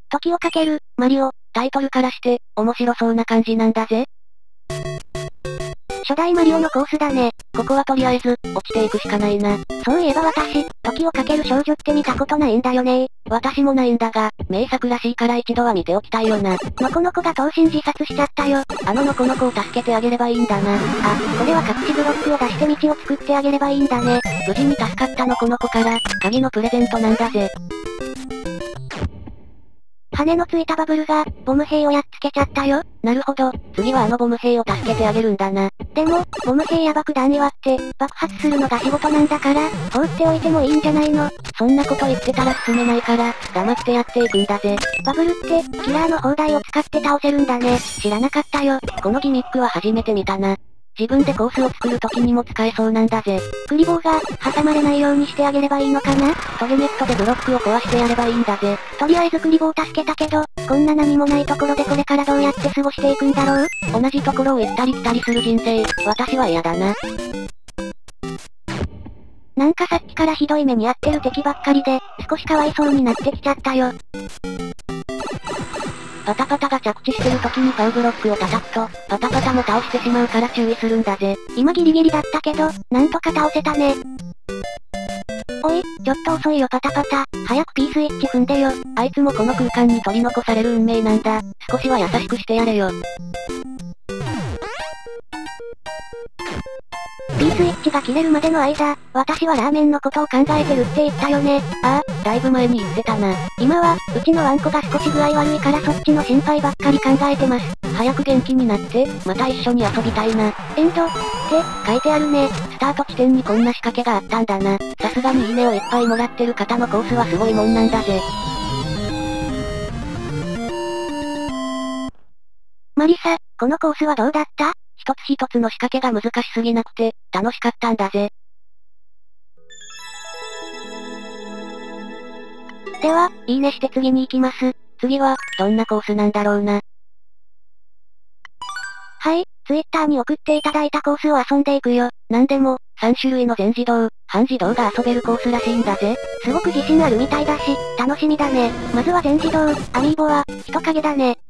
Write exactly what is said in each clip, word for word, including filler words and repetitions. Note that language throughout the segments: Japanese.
時をかける、マリオ。 タイトルからして、面白そうな感じなんだぜ。 初代マリオのコースだね。 ここはとりあえず、落ちていくしかないな。 そういえば私、時をかける少女って見たことないんだよね。 私もないんだが、名作らしいから一度は見ておきたいよな。 のこのこが投身自殺しちゃったよ。 あののこのこを助けてあげればいいんだな。 あ、これは隠しブロックを出して道を作ってあげればいいんだね。 無事に助かったのこのこから、鍵のプレゼントなんだぜ。 羽のついたバブルが、ボム兵をやっつけちゃったよ。 なるほど、次はあのボム兵を助けてあげるんだな。 でも、ボム兵や爆弾に割って、爆発するのが仕事なんだから、放っておいてもいいんじゃないの？ そんなこと言ってたら進めないから、黙ってやっていくんだぜ。 バブルって、キラーの砲台を使って倒せるんだね。知らなかったよ。 このギミックは初めて見たな。自分でコースを作る時にも使えそうなんだぜ。 クリボーが、挟まれないようにしてあげればいいのかな？ トゲネットでブロックを壊してやればいいんだぜ。 とりあえずクリボー助けたけど、こんな何もないところでこれからどうやって過ごしていくんだろう？ 同じところを行ったり来たりする人生、私は嫌だな。 なんかさっきからひどい目に遭ってる敵ばっかりで、少しかわいそうになってきちゃったよ。 パタパタが着地してる時にパウブロックを叩くと、パタパタも倒してしまうから注意するんだぜ。 今ギリギリだったけど、なんとか倒せたね。おい、ちょっと遅いよパタパタ。早く P スイッチ踏んでよ。 あいつもこの空間に取り残される運命なんだ。少しは優しくしてやれよ。 P スイッチが切れるまでの間、私はラーメンのことを考えてるって言ったよね。 ああ、だいぶ前に言ってたな。 今は、うちのワンコが少し具合悪いからそっちの心配ばっかり考えてます。 早く元気になって、また一緒に遊びたいな。 エンド、って、書いてあるね。 スタート地点にこんな仕掛けがあったんだな。さすがにいいねをいっぱいもらってる方のコースはすごいもんなんだぜ。 マリサ、このコースはどうだった？ 一つ一つの仕掛けが難しすぎなくて、楽しかったんだぜ。 では、いいねして次に行きます。 次は、どんなコースなんだろうな。 はい、ツイッターに送っていただいたコースを遊んでいくよ。 なんでも、さん種類の全自動、半自動が遊べるコースらしいんだぜ。 すごく自信あるみたいだし、楽しみだね。まずは全自動、アミーボは、人影だね。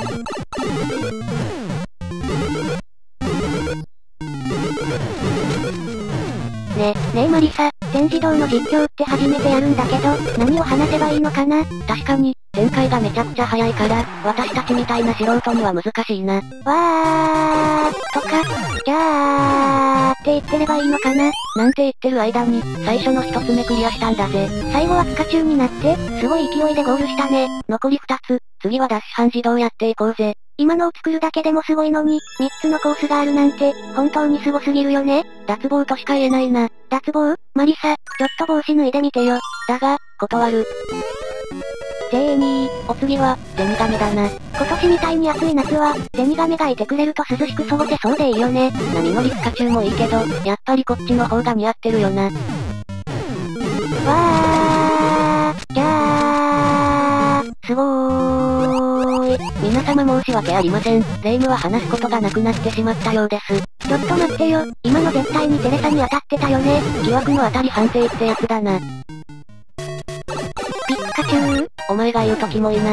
ね、ねえマリサ、全自動の実況って初めてやるんだけど、何を話せばいいのかな？ 確かに、展開がめちゃくちゃ早いから、私たちみたいな素人には難しいな。 わー、とか、じゃーって言ってればいいのかな？ なんて言ってる間に、最初の一つ目クリアしたんだぜ。 最後はピカチュウになって、すごい勢いでゴールしたね。 残り二つ、次はダッシュ半自動やっていこうぜ。 今のを作るだけでもすごいのに、三つのコースがあるなんて、本当にすごすぎるよね。 脱帽としか言えないな。 脱帽？マリサ、ちょっと帽子脱いでみてよ。 だが、断る。 ジェーニー、 お次は、ゼニガメだな。 今年みたいに暑い夏は、ゼニガメがいてくれると涼しく過ごせそうでいいよね。 波乗りピカチュウもいいけど、やっぱりこっちの方が似合ってるよな。 わー、じゃー、すごーい。 皆様申し訳ありません。レイムは話すことがなくなってしまったようです。 ちょっと待ってよ。今の絶対にテレサに当たってたよね。 疑惑の当たり判定ってやつだな。 ピッカチュウ？ お前が言うとキモいな。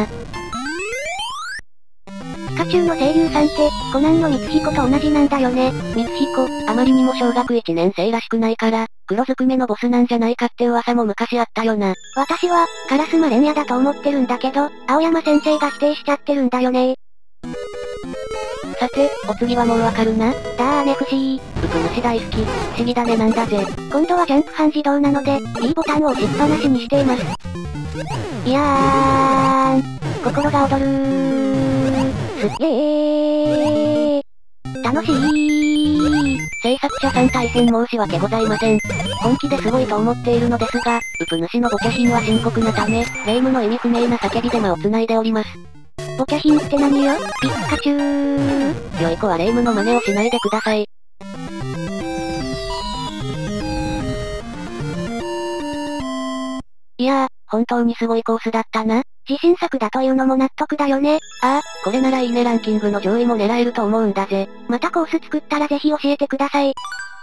ピカチュウの声優さんって、コナンの光彦と同じなんだよね。 光彦、あまりにも小学いちねん生らしくないから、黒ずくめのボスなんじゃないかって噂も昔あったよな。 私は、カラスマレンヤだと思ってるんだけど、青山先生が否定しちゃってるんだよね。 さて、お次はもうわかるな？ だーね不思議。 ウプ主大好き、不思議だねなんだぜ。 今度はジャンプ半自動なので、B ボタンを押しっぱなしにしています。いやーん、心が躍るー。すっげー。楽しい。 制作者さん大変申し訳ございません。本気ですごいと思っているのですが、ウプ主のボケ品は深刻なため、霊夢の意味不明な叫びで間を繋いでおります。 ボケ品って何よ？ピッカチュウ。 良い子は霊夢の真似をしないでください。いやー、本当にすごいコースだったな。 自信作だというのも納得だよね。 ああ、これならいいねランキングの上位も狙えると思うんだぜ。 またコース作ったらぜひ教えてください。